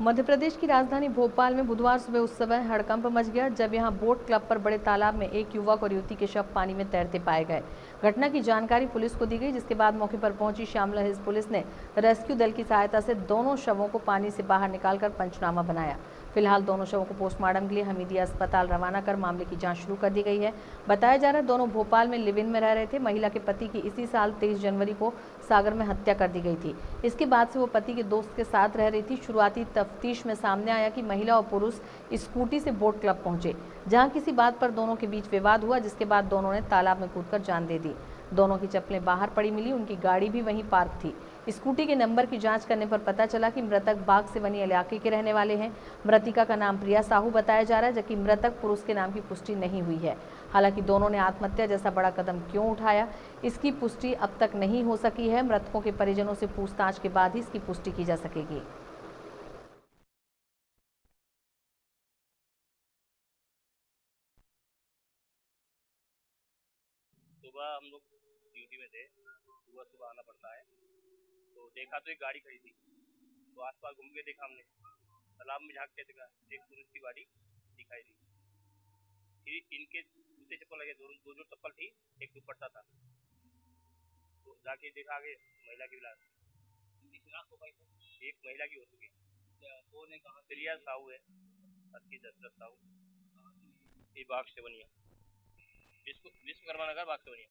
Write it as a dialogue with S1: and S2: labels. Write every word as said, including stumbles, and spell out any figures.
S1: मध्य प्रदेश की राजधानी भोपाल में बुधवार सुबह उस समय हड़कंप मच गया जब यहां बोट क्लब पर बड़े तालाब में एक युवक और युवती के शव पानी में तैरते पाए गए। घटना की जानकारी पुलिस को दी गई, जिसके बाद मौके पर पहुंची श्यामला हिल्स पुलिस ने रेस्क्यू दल की सहायता से दोनों शवों को पानी से बाहर निकालकर पंचनामा बनाया। फिलहाल दोनों शवों को पोस्टमार्टम के लिए हमीदिया अस्पताल रवाना कर मामले की जांच शुरू कर दी गई है। बताया जा रहा है दोनों भोपाल में लिव इन में रह रहे थे। महिला के पति की इसी साल तेईस जनवरी को सागर में हत्या कर दी गई थी। इसके बाद से वो पति के दोस्त के साथ रह रही थी। शुरुआती तफ्तीश में सामने आया कि महिला और पुरुष स्कूटी से बोट क्लब पहुंचे, जहां किसी बात पर दोनों के बीच विवाद हुआ, जिसके बाद दोनों ने तालाब में कूदकर जान दे दी। दोनों की चप्पलें बाहर पड़ी मिली, उनकी गाड़ी भी वहीं पार्क थी। स्कूटी के नंबर की जांच करने पर पता चला कि मृतक बाग से बनी इलाके के रहने वाले हैं। मृतिका का नाम प्रिया साहू बताया जा रहा है, जबकि मृतक पुरुष के नाम की पुष्टि नहीं हुई है। हालांकि दोनों ने आत्महत्या जैसा बड़ा कदम क्यों उठाया, इसकी पुष्टि अब तक नहीं हो सकी है। मृतकों के परिजनों से पूछताछ के बाद ही इसकी पुष्टि की जा सकेगी।
S2: सुबह हम लोग ड्यूटी में थे, सुबह सुबह आना पड़ता है, तो देखा तो एक गाड़ी खड़ी थी, तो आसपास घूम के देखा हमने, तालाब में झांक के देखा, एक पुरुष की गाड़ी दिखाई दी। फिर इनके जूते चप्पल लगे, दो दो जो चप्पल थी, एक दुपट्टा था, तो जाके देखा आगे महिला की लाश। एक महिला की हो चुकी, कौन है, कहाँ? प्रिया साहू है, अस्सी दशरथ साहू, ये बाग से बनिया, विश्व विश्वकर्मा नगर बाग से बनिया।